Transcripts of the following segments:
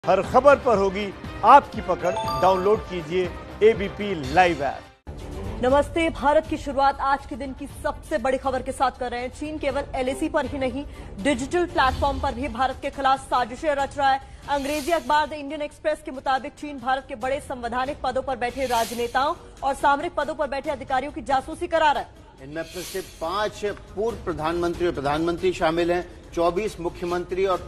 हर खबर पर होगी आपकी पकड़। डाउनलोड कीजिए एबीपी लाइव ऐप। नमस्ते। भारत की शुरुआत आज के दिन की सबसे बड़ी खबर के साथ कर रहे हैं। चीन केवल एलएसी पर ही नहीं, डिजिटल प्लेटफॉर्म पर भी भारत के खिलाफ साजिशें रच रहा है। अंग्रेजी अखबार द इंडियन एक्सप्रेस के मुताबिक चीन भारत के बड़े संवैधानिक पदों पर बैठे राजनेताओं और सामरिक पदों पर बैठे अधिकारियों की जासूसी करा रहा है। इनमें से 5 पूर्व प्रधानमंत्री और प्रधानमंत्री शामिल हैं, 24 मुख्यमंत्री और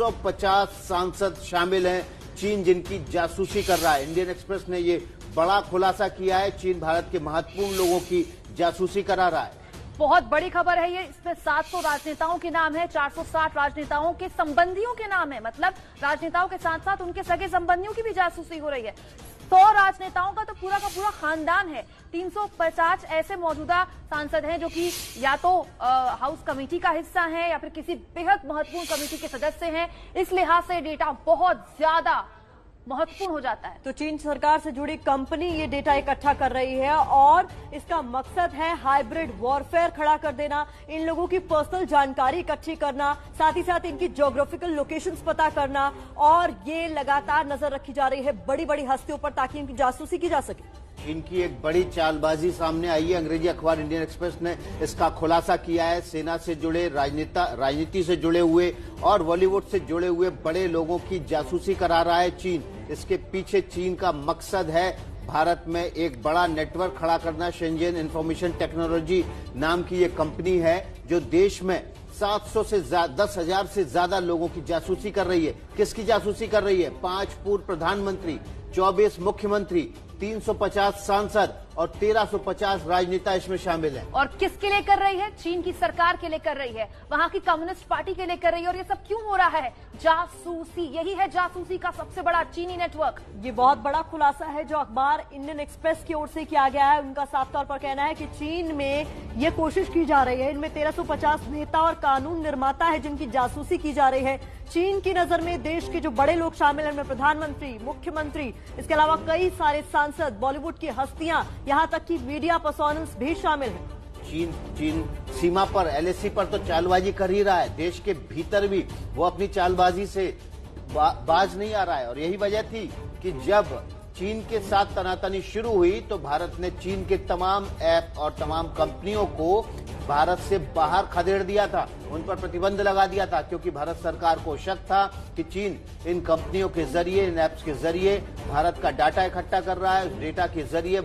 350 सांसद शामिल हैं। चीन जिनकी जासूसी कर रहा है। इंडियन एक्सप्रेस ने ये बड़ा खुलासा किया है। चीन भारत के महत्वपूर्ण लोगों की जासूसी करा रहा है। बहुत बड़ी खबर है ये। इसमें 700 राजनेताओं के नाम है, 460 राजनेताओं के संबंधियों के नाम है। मतलब राजनेताओं के साथ साथ उनके सगे संबंधियों की भी जासूसी हो रही है। 100 राजनेताओं का तो पूरा का पूरा खानदान है। 350 ऐसे मौजूदा सांसद हैं जो कि या तो हाउस कमेटी का हिस्सा हैं या फिर किसी बेहद महत्वपूर्ण कमेटी के सदस्य हैं। इस लिहाज से डेटा बहुत ज्यादा महत्वपूर्ण हो जाता है। तो चीन सरकार से जुड़ी कंपनी ये डेटा इकट्ठा कर रही है और इसका मकसद है हाइब्रिड वॉरफेयर खड़ा कर देना, इन लोगों की पर्सनल जानकारी इकट्ठी करना, साथ ही साथ इनकी ज्योग्राफिकल लोकेशंस पता करना, और ये लगातार नजर रखी जा रही है बड़ी बड़ी हस्तियों पर ताकि इनकी जासूसी की जा सके। इनकी एक बड़ी चालबाजी सामने आई है। अंग्रेजी अखबार इंडियन एक्सप्रेस ने इसका खुलासा किया है। सेना से जुड़े राजनीति से जुड़े हुए और बॉलीवुड से जुड़े हुए बड़े लोगों की जासूसी करा रहा है चीन। इसके पीछे चीन का मकसद है भारत में एक बड़ा नेटवर्क खड़ा करना। शेंजन इंफॉर्मेशन टेक्नोलॉजी नाम की ये कंपनी है जो देश में 700 से 10,000 से ज्यादा लोगों की जासूसी कर रही है। किसकी जासूसी कर रही है? 5 पूर्व प्रधानमंत्री, 24 मुख्यमंत्री, 350 सांसद और 1350 राजनेता इसमें शामिल हैं। और किसके लिए कर रही है? चीन की सरकार के लिए कर रही है, वहां की कम्युनिस्ट पार्टी के लिए कर रही है। और ये सब क्यों हो रहा है? जासूसी। यही है जासूसी का सबसे बड़ा चीनी नेटवर्क। ये बहुत बड़ा खुलासा है जो अखबार इंडियन एक्सप्रेस की ओर से किया गया है। उनका साफ तौर पर कहना है कि चीन में ये कोशिश की जा रही है, इनमें 1350 नेता और कानून निर्माता है जिनकी जासूसी की जा रही है। चीन की नजर में देश के जो बड़े लोग शामिल हैं, इनमें प्रधानमंत्री, मुख्यमंत्री, इसके अलावा कई सारे सांसद, बॉलीवुड की हस्तियां, यहां तक कि मीडिया पर्सोनल्स भी शामिल हैं। चीन सीमा पर एलएसी पर तो चालबाजी कर ही रहा है, देश के भीतर भी वो अपनी चालबाजी से बाज नहीं आ रहा है। और यही वजह थी कि जब चीन के साथ तनातनी शुरू हुई तो भारत ने चीन के तमाम ऐप और तमाम कंपनियों को भारत से बाहर खदेड़ दिया था, उन पर प्रतिबंध लगा दिया था, क्योंकि भारत सरकार को शक था कि चीन इन कंपनियों के जरिए, इन ऐप्स के जरिए भारत का डाटा इकट्ठा कर रहा है। उस डेटा के जरिए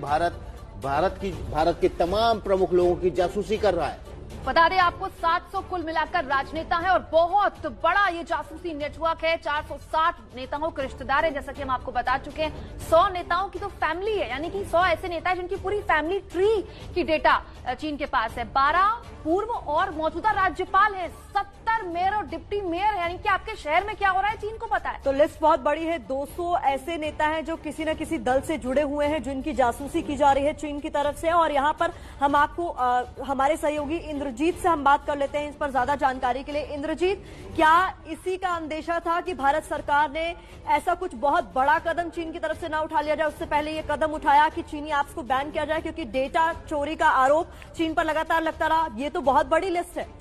भारत के तमाम प्रमुख लोगों की जासूसी कर रहा है। बता दें आपको 700 कुल मिलाकर राजनेता हैं और बहुत बड़ा ये जासूसी नेटवर्क है। 460 नेताओं के रिश्तेदार हैं, जैसा कि हम आपको बता चुके हैं। 100 नेताओं की तो फैमिली है, यानी कि 100 ऐसे नेता हैं जिनकी पूरी फैमिली ट्री की डेटा चीन के पास है। 12 पूर्व और मौजूदा राज्यपाल हैं, 70 मेयर और डिप्टी मेयर, यानी कि आपके शहर में क्या हो रहा है चीन को पता है। तो लिस्ट बहुत बड़ी है। 200 ऐसे नेता हैं जो किसी न किसी दल से जुड़े हुए हैं जिनकी जासूसी की जा रही है चीन की तरफ से। और यहाँ पर हम आपको हमारे सहयोगी इंद्रजीत से हम बात कर लेते हैं इस पर ज्यादा जानकारी के लिए। इंद्रजीत, क्या इसी का अंदेशा था कि भारत सरकार ने ऐसा कुछ बहुत बड़ा कदम चीन की तरफ से ना उठा लिया जाए, उससे पहले ये कदम उठाया कि चीनी ऐप्स को बैन किया जाए, क्योंकि डेटा चोरी का आरोप चीन पर लगातार लगता रहा? ये तो बहुत बड़ी लिस्ट है।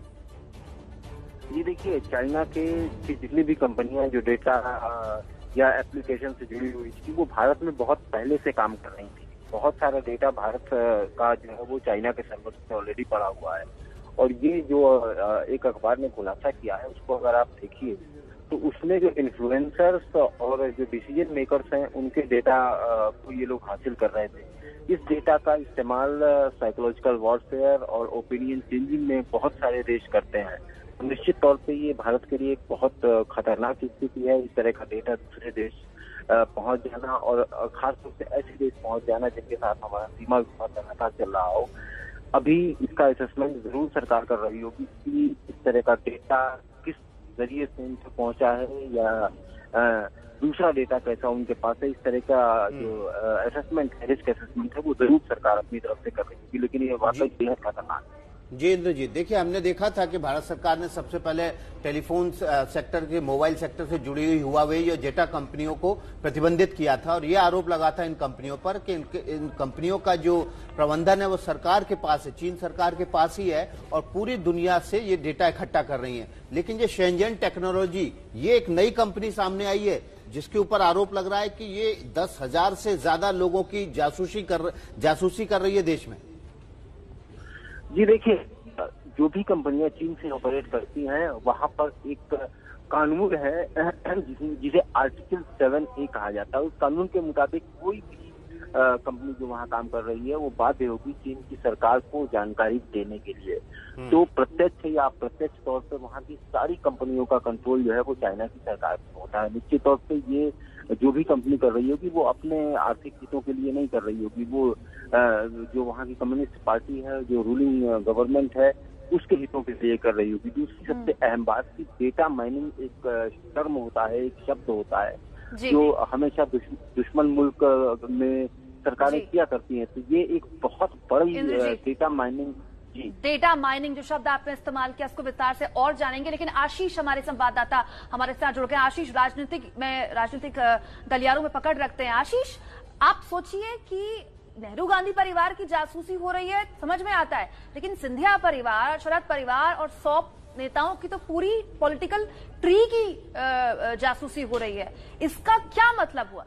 ये देखिए, चाइना के जितनी भी कंपनियां जो डेटा या एप्लीकेशन से जुड़ी हुई थी, वो भारत में बहुत पहले से काम कर रही थी। बहुत सारा डेटा भारत का जो है वो चाइना के सर्वर में ऑलरेडी पड़ा हुआ है। और ये जो एक अखबार ने खुलासा किया है, उसको अगर आप देखिए तो उसमें जो इन्फ्लुएंसर्स और जो डिसीजन मेकर्स हैं, उनके डेटा को ये लोग हासिल कर रहे थे। इस डेटा का इस्तेमाल साइकोलॉजिकल वॉरफेयर और ओपिनियन चेंजिंग में बहुत सारे देश करते हैं। निश्चित तौर पे ये भारत के लिए एक बहुत खतरनाक स्थिति है। इस तरह का डेटा दूसरे देश पहुंच जाना, और खासतौर से ऐसे देश पहुंच जाना जिनके साथ हमारा सीमा विवाद लगातार चल रहा हो। अभी इसका असेसमेंट जरूर सरकार कर रही होगी कि इस तरह का डेटा किस जरिए से उनसे पहुंचा है या दूसरा डेटा कैसा उनके पास है। इस तरह का जो असेसमेंट है, रिस्क असेसमेंट है, वो जरूर सरकार अपनी तरफ से कर रही होगी। लेकिन ये वाकई बेहद खतरनाक है। जी इंद्रजीत, देखिए, हमने देखा था कि भारत सरकार ने सबसे पहले टेलीफोन सेक्टर के, मोबाइल सेक्टर से जुड़ी हुई हुआवेई और जेटा कंपनियों को प्रतिबंधित किया था। और ये आरोप लगा था इन कंपनियों पर कि इन कंपनियों का जो प्रबंधन है वो सरकार के पास है, चीन सरकार के पास ही है, और पूरी दुनिया से ये डेटा इकट्ठा कर रही है। लेकिन ये शेंजन टेक्नोलॉजी, ये एक नई कंपनी सामने आई है जिसके ऊपर आरोप लग रहा है कि ये 10,000 से ज्यादा लोगों की जासूसी कर रही है देश में। जी देखिए, जो भी कंपनियां चीन से ऑपरेट करती हैं वहां पर एक कानून है जिसे आर्टिकल 7A कहा जाता है। उस कानून के मुताबिक कोई भी कंपनी जो वहां काम कर रही है वो बाध्य होगी चीन की सरकार को जानकारी देने के लिए। तो प्रत्यक्ष या अप्रत्यक्ष तौर पर वहां की सारी कंपनियों का कंट्रोल जो है वो चाइना की सरकार पर होता है। निश्चित तौर पे ये जो भी कंपनी कर रही होगी वो अपने आर्थिक हितों के लिए नहीं कर रही होगी, वो जो वहां की कम्युनिस्ट पार्टी है, जो रूलिंग गवर्नमेंट है, उसके हितों के लिए कर रही होगी। दूसरी सबसे अहम बात की डेटा माइनिंग एक टर्म होता है, एक शब्द होता है जो हमेशा दुश्मन मुल्क में सरकारें किया करती हैं। तो ये एक बहुत बड़ी डेटा माइनिंग, जी डेटा माइनिंग जो शब्द आपने इस्तेमाल किया उसको विस्तार से और जानेंगे, लेकिन आशीष हमारे संवाददाता हमारे साथ जुड़ गए। आशीष राजनीतिक गलियारों में पकड़ रखते हैं। आशीष, आप सोचिए कि नेहरू गांधी परिवार की जासूसी हो रही है, समझ में आता है, लेकिन सिंधिया परिवार, शरद परिवार और 100 नेताओं की तो पूरी पॉलिटिकल ट्री की जासूसी हो रही है। इसका क्या मतलब हुआ?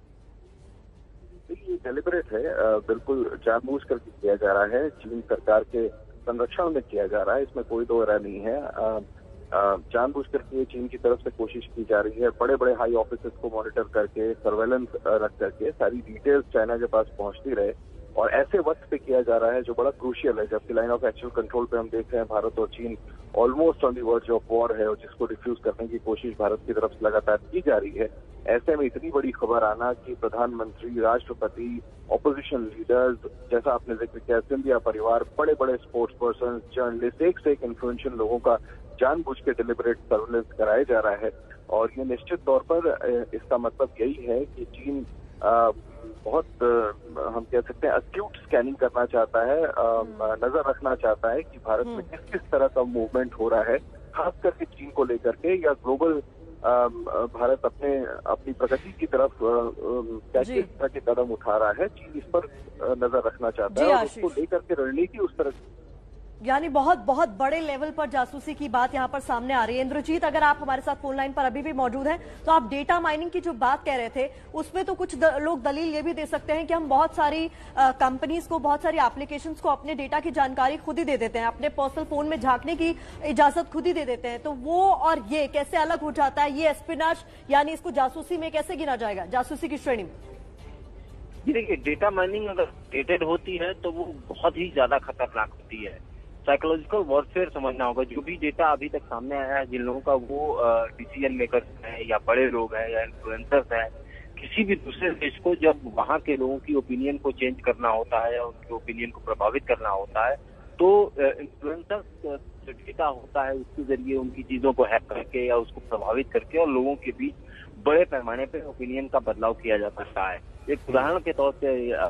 देखिए, डेलिबरेट है, बिल्कुल जानबूझ करके किया जा रहा है, चीन सरकार के संरक्षण में किया जा रहा है, इसमें कोई दो राय नहीं है। जानबूझ करके चीन की तरफ से कोशिश की जा रही है, बड़े बड़े हाई ऑफिसर्स को मॉनिटर करके, सर्वेलेंस रख करके सारी डिटेल्स चाइना के पास पहुंचती रहे, और ऐसे वक्त पे किया जा रहा है जो बड़ा क्रूशियल है, जबकि लाइन ऑफ एक्चुअल कंट्रोल पे हम देख रहे हैं भारत और चीन almost on the verge of war है, और जिसको डिफ्यूज करने की कोशिश भारत की तरफ से लगातार की जा रही है। ऐसे में इतनी बड़ी खबर आना कि प्रधानमंत्री, राष्ट्रपति, ऑपोजिशन लीडर्स, जैसा आपने जिक्र किया, सिंधिया परिवार, बड़े बड़े स्पोर्ट्स पर्सन, जर्नलिस्ट, एक से एक इन्फ्लुएंशियल लोगों का जानबूझ के डिलिबरेट सर्वेलेंस कराया जा रहा है। और ये निश्चित तौर पर इसका मतलब यही है कि चीन बहुत हम कह सकते हैं एक्यूट स्कैनिंग करना चाहता है, नजर रखना चाहता है कि भारत में किस किस तरह का मूवमेंट हो रहा है, खास करके चीन को लेकर के, या ग्लोबल भारत अपनी प्रगति की तरफ किस तरह के कदम उठा रहा है, चीन इस पर नजर रखना चाहता है, और उसको लेकर के रणनीति उस तरह, यानी बहुत बहुत बड़े लेवल पर जासूसी की बात यहां पर सामने आ रही है। इंद्रजीत, अगर आप हमारे साथ फोन लाइन पर अभी भी मौजूद हैं, तो आप डेटा माइनिंग की जो बात कह रहे थे उसमें तो कुछ लोग दलील ये भी दे सकते हैं कि हम बहुत सारी कंपनीज को, बहुत सारी एप्लीकेशंस को अपने डेटा की जानकारी खुद ही दे देते हैं, अपने पर्सनल फोन में झांकने की इजाजत खुद ही दे देते हैं। तो वो और ये कैसे अलग हो जाता है? ये एस्पिनाश यानी इसको जासूसी में कैसे गिना जाएगा, जासूसी की श्रेणी में? देखिए, डेटा माइनिंग अगर डेटेड होती है तो वो बहुत ही ज्यादा खतरनाक होती है। साइकोलॉजिकल वॉरफेयर समझना होगा। जो भी डेटा अभी तक सामने आया है, जिन लोगों का वो डिसीजन मेकर्स हैं या बड़े लोग हैं या इन्फ्लुएंसर्स हैं, किसी भी दूसरे देश को जब वहां के लोगों की ओपिनियन को चेंज करना होता है या उनके ओपिनियन को प्रभावित करना होता है, तो इन्फ्लुएंसर्स जो डेटा होता है उसके जरिए उनकी चीजों को हैक करके या उसको प्रभावित करके और लोगों के बीच बड़े पैमाने पर ओपिनियन का बदलाव किया जा सकता है। एक उदाहरण के तौर पर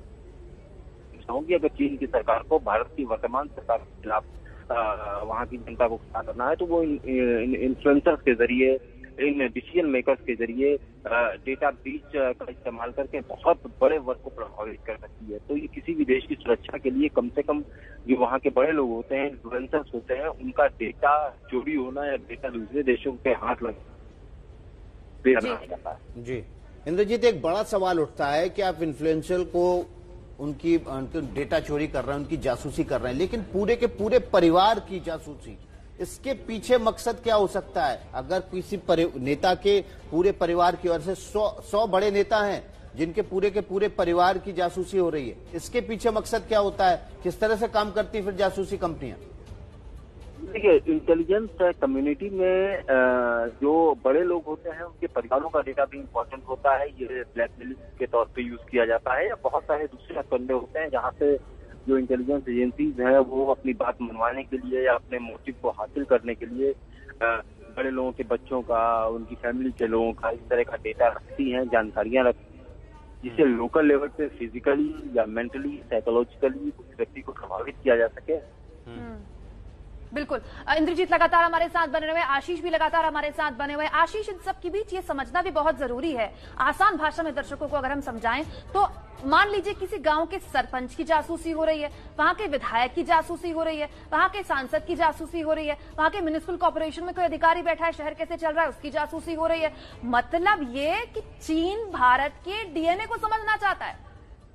कि अगर चीन की सरकार को भारत की वर्तमान सरकार के खिलाफ वहां की जनता को खड़ा करना है, तो वो इन्फ्लुएंसर्स के जरिए, इन डिसीजन मेकर्स के जरिए डेटा ब्रीच का इस्तेमाल करके बहुत बड़े वर्ग को प्रभावित कर सकती है। तो ये किसी भी देश की सुरक्षा के लिए कम से कम जो वहाँ के बड़े लोग होते हैं, इन्फ्लुएंसर्स होते हैं, उनका डेटा चोरी होना या डेटा दूसरे देशों के हाथ लगना जाता है। जी इंद्रजीत, एक बड़ा सवाल उठता है कि आप इन्फ्लुएंसर को उनकी डेटा चोरी कर रहे हैं, उनकी जासूसी कर रहे हैं, लेकिन पूरे के पूरे परिवार की जासूसी, इसके पीछे मकसद क्या हो सकता है? अगर किसी नेता के पूरे परिवार की ओर से 100 बड़े नेता हैं जिनके पूरे के पूरे परिवार की जासूसी हो रही है, इसके पीछे मकसद क्या होता है? किस तरह से काम करती है फिर जासूसी कंपनियां? देखिए, इंटेलिजेंस कम्युनिटी में जो बड़े लोग होते हैं उनके परिवारों का डेटा भी इम्पोर्टेंट होता है। ये ब्लैकमेलिंग के तौर पे यूज किया जाता है, या बहुत सारे दूसरे फंडे होते हैं जहाँ से जो इंटेलिजेंस एजेंसीज हैं वो अपनी बात मनवाने के लिए या अपने मोटिव को हासिल करने के लिए बड़े लोगों के बच्चों का, उनकी फैमिली के लोगों का इस तरह का डेटा रखती हैं, जानकारियां रखती हैं, जिससे लोकल लेवल पे फिजिकली या मेंटली, साइकोलॉजिकली उस व्यक्ति को प्रभावित किया जा सके। बिल्कुल। इंद्रजीत लगातार हमारे साथ बने हुए, आशीष भी लगातार हमारे साथ बने हुए। आशीष, इन सब के बीच ये समझना भी बहुत जरूरी है, आसान भाषा में दर्शकों को अगर हम समझाएं तो मान लीजिए किसी गांव के सरपंच की जासूसी हो रही है, वहां के विधायक की जासूसी हो रही है, वहां के सांसद की जासूसी हो रही है, वहां के म्युनिसिपल कॉर्पोरेशन में कोई अधिकारी बैठा है, शहर कैसे चल रहा है उसकी जासूसी हो रही है। मतलब ये कि चीन भारत के डीएनए को समझना चाहता है।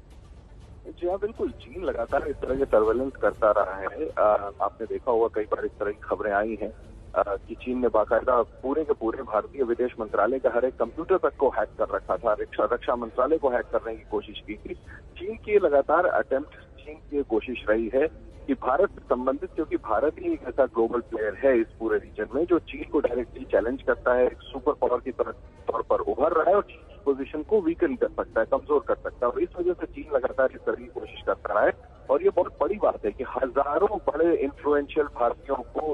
जी हाँ, बिल्कुल। चीन लगातार इस तरह के सर्वेलेंस करता रहा है। आपने देखा होगा कई बार इस तरह की खबरें आई हैं कि चीन ने बाकायदा पूरे के पूरे भारतीय विदेश मंत्रालय का हर एक कंप्यूटर तक को हैक कर रखा था, रक्षा मंत्रालय को हैक करने की कोशिश की थी। चीन की लगातार अटेम्प्ट, चीन की कोशिश रही है कि भारत से संबंधित, क्योंकि भारत ही एक ऐसा ग्लोबल प्लेयर है इस पूरे रीजन में जो चीन को डायरेक्टली चैलेंज करता है, एक सुपर पावर की तौर पर उभर रहा है और चीन की पोजीशन को वीकन कर सकता है, कमजोर कर सकता है। और इस वजह से चीन लगातार इस तरह की कोशिश करता रहा है। और ये बहुत बड़ी बात है कि हजारों बड़े इन्फ्लुएंशियल भारतीयों को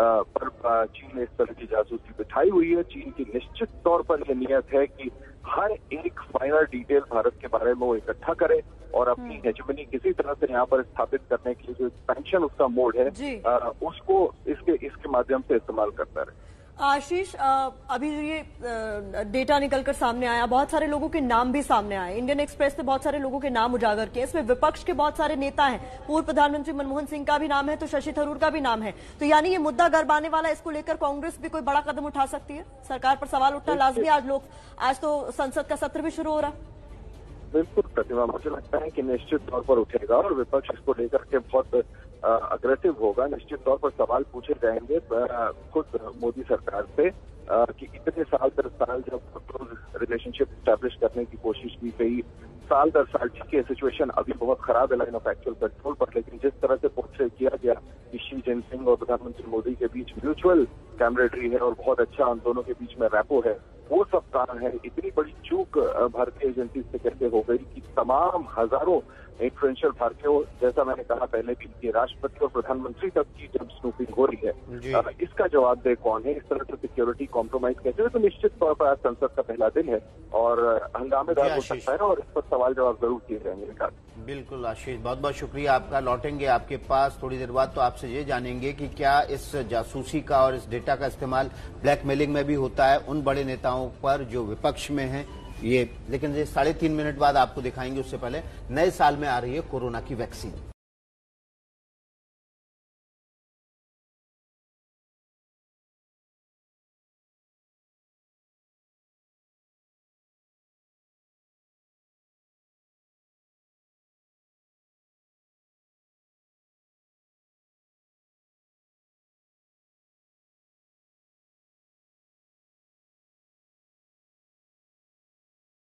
पर चीन ने इस तरह की जासूसी बिठाई हुई है। चीन की निश्चित तौर पर यह नियत है कि हर एक फाइनल डिटेल भारत के बारे में वो इकट्ठा करे और अपनी हेजेमनी किसी तरह से यहाँ पर स्थापित करने के लिए जो एक्सपेंशन उसका मोड है उसको इसके माध्यम से इस्तेमाल करता रहे। आशीष, अभी ये डेटा निकलकर सामने आया, बहुत सारे लोगों के नाम भी सामने आए। इंडियन एक्सप्रेस ने बहुत सारे लोगों के नाम उजागर किए, इसमें विपक्ष के बहुत सारे नेता हैं, पूर्व प्रधानमंत्री मनमोहन सिंह का भी नाम है, तो शशि थरूर का भी नाम है। तो यानी ये मुद्दा गरमाने वाला, इसको लेकर कांग्रेस भी कोई बड़ा कदम उठा सकती है? सरकार पर सवाल उठना लाजमी। आज तो संसद का सत्र भी शुरू हो रहा। बिल्कुल प्रतिमा, मुझे लगता है कि निश्चित तौर पर उठेगा और विपक्ष इसको लेकर के बहुत अग्रेसिव होगा। निश्चित तौर पर सवाल पूछे जाएंगे खुद मोदी सरकार से कि इतने साल दर साल जब क्लोज रिलेशनशिप स्टैब्लिश करने की कोशिश की गई, साल दर साल, ठीक है सिचुएशन अभी बहुत खराब है लाइन ऑफ एक्चुअल कंट्रोल पर, लेकिन जिस तरह से पोर्ट्रे किया गया कि शी जिनपिंग और प्रधानमंत्री मोदी के बीच म्यूचुअल कैमरेडरी है और बहुत अच्छा उन दोनों के बीच में रैपो है, वो सब कारण है। इतनी बड़ी चूक भारतीय एजेंसी से कैसे हो गई कि तमाम हजारों इन्फ्लुएंशियल भारतीयों, जैसा मैंने कहा पहले भी, कि राष्ट्रपति और प्रधानमंत्री तक की जब स्नूपिंग हो रही है, इसका जवाबदेह कौन है? इस तरह से सिक्योरिटी कॉम्प्रोमाइज कैसे? तो निश्चित तौर पर आज संसद का पहला दिन है और हंगामेदार हो सकता है और इस पर सवाल जवाब जरूर किए जाएंगे। बिल्कुल आशीष, बहुत बहुत शुक्रिया आपका। लौटेंगे आपके पास थोड़ी देर बाद, तो आपसे ये जानेंगे कि क्या इस जासूसी का और इस डेटा का इस्तेमाल ब्लैकमेलिंग में भी होता है उन बड़े नेताओं पर जो विपक्ष में हैं। ये लेकिन ये 3.5 मिनट बाद आपको दिखाएंगे। उससे पहले नए साल में आ रही है कोरोना की वैक्सीन।